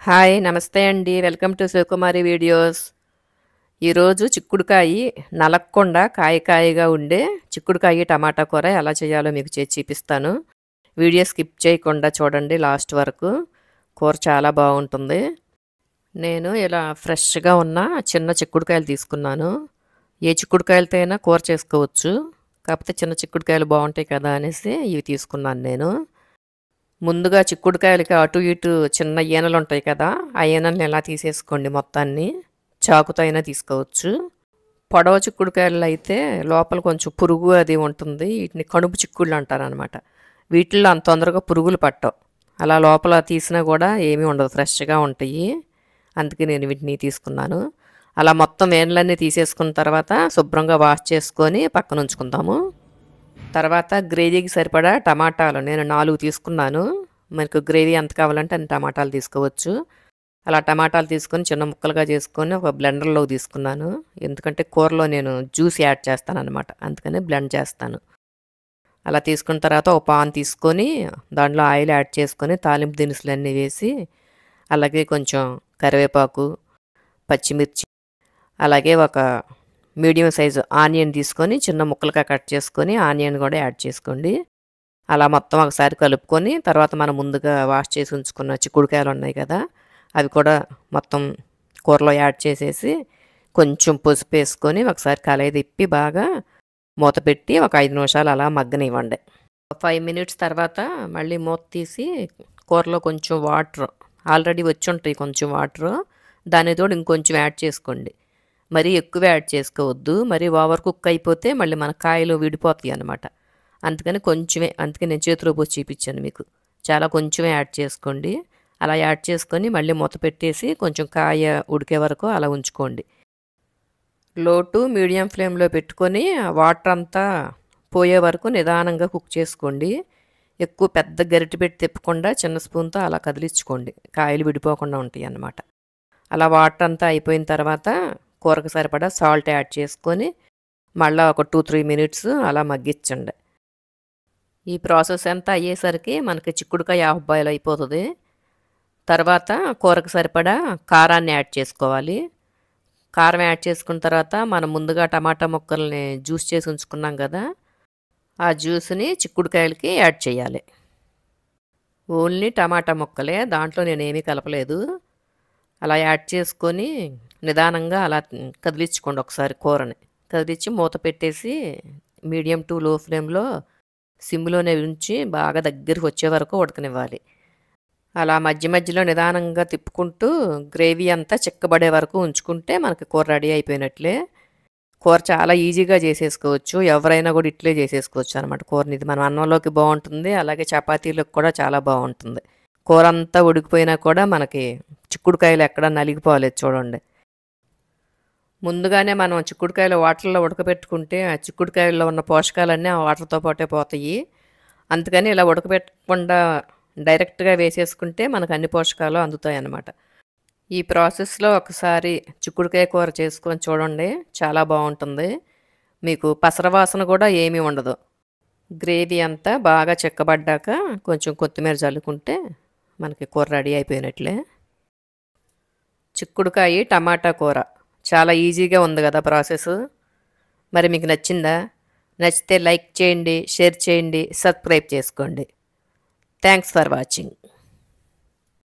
Hi నమస్తే అండి. Welcome to Sivakumari videos. ఈరోజు చిక్కుడుకాయి నలక్కుండా కాయగా ఉండే చిక్కుడుకాయి టమాటా కూర ఎలా చేయాలో మీకు చేసి చూపిస్తాను. వీడియో స్కిప్ చేయకుండా చూడండి లాస్ట్ వరకు. కూర చాలా బాగుంటుంది. నేను ఇలా ఫ్రెష్గా ఉన్న చిన్న చిక్కుడుకాయలు తీసుకున్నాను. ఏ చిక్కుడుకాయలతో అయినా కూర చేసుకోవచ్చు. కాకపోతే చిన్న చిక్కుడుకాయలు బాగుంటాయి కదా అనేసి ఇవి తీసుకున్నాను నేను. ముందుగా చిక్కుడుకాయలకి అటు ఇటు చిన్న ఈనెలు ఉంటాయి కదా, ఆ ఈనెల్ని ఎలా తీసేసుకోండి మొత్తాన్ని. చాకుతో అయినా తీసుకోవచ్చు. పొడవ చిక్కుడుకాయలు అయితే లోపల కొంచెం పురుగు అది ఉంటుంది. వీటిని కణుపు చిక్కుళ్ళు అంటారనమాట. వీటిల్లో అంత తొందరగా పురుగులు పట్టవు. అలా లోపల తీసినా కూడా ఏమీ ఉండదు, ఫ్రెష్గా ఉంటాయి. అందుకే నేను వీటిని తీసుకున్నాను. అలా మొత్తం ఈనెలన్నీ తీసేసుకున్న తర్వాత శుభ్రంగా వాష్ చేసుకొని పక్కన ఉంచుకుందాము. తర్వాత గ్రేవీకి సరిపడా టమాటాలు నేను 4 తీసుకున్నాను. మనకు గ్రేవీ ఎంత కావాలంటే అన్ని టమాటాలు తీసుకోవచ్చు. అలా టమాటాలు తీసుకొని చిన్న ముక్కలుగా చేసుకొని ఒక బ్లెండర్లో తీసుకున్నాను. ఎందుకంటే కూరలో నేను జ్యూస్ యాడ్ చేస్తానన్నమాట, అందుకని బ్లెండ్ చేస్తాను. అలా తీసుకున్న తర్వాత ఒక పాన్ తీసుకొని దాంట్లో ఆయిల్ యాడ్ చేసుకొని తాలింపు దినుసులన్నీ వేసి, అలాగే కొంచెం కరివేపాకు, పచ్చిమిర్చి, అలాగే ఒక మీడియం సైజు ఆనియన్ తీసుకొని చిన్న ముక్కలుగా కట్ చేసుకొని ఆనియన్ కూడా యాడ్ చేసుకోండి. అలా మొత్తం ఒకసారి కలుపుకొని తర్వాత మనం ముందుగా వాష్ చేసి ఉంచుకున్న చిక్కుడుకాయలు ఉన్నాయి కదా, అవి కూడా మొత్తం కూరలో యాడ్ చేసేసి కొంచెం పసుపు వేసుకొని ఒకసారి కలయి తిప్పి బాగా మూత పెట్టి ఒక 5 నిమిషాలు అలా మగ్గనివ్వండి. 5 మినిట్స్ తర్వాత మళ్ళీ మూత తీసి కూరలో కొంచెం వాటర్ ఆల్రెడీ వచ్చి ఉంటాయి, కొంచెం వాటర్ దాని తోడు ఇంకొంచెం యాడ్ చేసుకోండి. మరీ ఎక్కువ యాడ్ చేసుకోవద్దు, మరీ ఓవర్ కుక్ అయిపోతే మళ్ళీ మన కాయలు విడిపోతాయి అన్నమాట. అందుకని కొంచెమే, అందుకే నేను చేతిలో పోసి చూపించాను మీకు. చాలా కొంచెమే యాడ్ చేసుకోండి. అలా యాడ్ చేసుకొని మళ్ళీ మూత పెట్టేసి కొంచెం కాయ ఉడికే వరకు అలా ఉంచుకోండి. లో టు మీడియం ఫ్లేమ్లో పెట్టుకొని వాటర్ అంతా పోయే వరకు నిదానంగా కుక్ చేసుకోండి. ఎక్కువ పెద్ద గరిటె పెట్టి తిప్పకుండా చిన్న స్పూన్తో అలా కదిలించుకోండి, కాయలు విడిపోకుండా ఉంటాయి అన్నమాట. అలా వాటర్ అంతా అయిపోయిన తర్వాత కూరకు సరిపడా సాల్ట్ యాడ్ చేసుకొని మళ్ళీ ఒక 2-3 మినిట్స్ అలా మగ్గించండి. ఈ ప్రాసెస్ అంతా అయ్యేసరికి మనకి చిక్కుడుకాయ హాఫ్ బాయిల్ అయిపోతుంది. తర్వాత కూరకు సరిపడా కారాన్ని యాడ్ చేసుకోవాలి. కారం యాడ్ చేసుకున్న తర్వాత మనం ముందుగా టమాటా ముక్కల్ని జ్యూస్ చేసి ఉంచుకున్నాం కదా, ఆ జ్యూస్ని చిక్కుడుకాయలకి యాడ్ చేయాలి. ఓన్లీ టమాటా ముక్కలే, దాంట్లో నేనేమీ కలపలేదు. అలా యాడ్ చేసుకొని నిదానంగా అలా కదిలించుకోండి. ఒకసారి కూరని కదిలించి మూత పెట్టేసి మీడియం టు లో ఫ్లేమ్లో సిమ్లోనే ఉంచి బాగా దగ్గరికి వచ్చే వరకు ఉడకనివ్వాలి. అలా మధ్య మధ్యలో నిదానంగా తిప్పుకుంటూ గ్రేవీ అంతా చిక్కబడే వరకు ఉంచుకుంటే మనకి కూర రెడీ అయిపోయినట్లే. కూర చాలా ఈజీగా చేసేసుకోవచ్చు, ఎవరైనా కూడా ఇట్లే చేసేసుకోవచ్చు అనమాట కూరని. ఇది మనం అన్నంలోకి బాగుంటుంది, అలాగే చపాతీలకు కూడా చాలా బాగుంటుంది. కూర అంతా ఉడికిపోయినా కూడా మనకి చిక్కుడుకాయలు ఎక్కడ నలిగిపోలేదు చూడండి. ముందుగానే మనం చిక్కుడుకాయలు వాటర్లో ఉడకబెట్టుకుంటే ఆ చిక్కుడుకాయల్లో ఉన్న పోషకాలన్నీ ఆ వాటర్తో పాటే పోతాయి. అందుకని ఇలా ఉడకబెట్టకుండా డైరెక్ట్గా వేసేసుకుంటే మనకు అన్ని పోషకాలు అందుతాయి అన్నమాట. ఈ ప్రాసెస్లో ఒకసారి చిక్కుడుకాయ కూర చేసుకొని చూడండి, చాలా బాగుంటుంది. మీకు పసరవాసన కూడా ఏమీ ఉండదు. గ్రేవీ అంతా బాగా చిక్కబడ్డాక కొంచెం కొత్తిమీర చల్లుకుంటే మనకి కూర రెడీ అయిపోయినట్లే. చిక్కుడుకాయ టమాటా కూర చాలా ఈజీగా ఉంది కదా ప్రాసెస్. మరి మీకు నచ్చిందా? నచ్చితే లైక్ చేయండి, షేర్ చేయండి, సబ్స్క్రైబ్ చేసుకోండి. Thanks for watching.